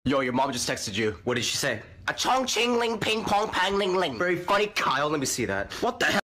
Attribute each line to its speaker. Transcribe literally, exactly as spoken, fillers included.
Speaker 1: Yo, your mom just texted you.
Speaker 2: What did she say?
Speaker 1: A chong ching ling ping pong pang ling ling.
Speaker 2: Very funny, Kyle. Let me see that.
Speaker 1: What the hell?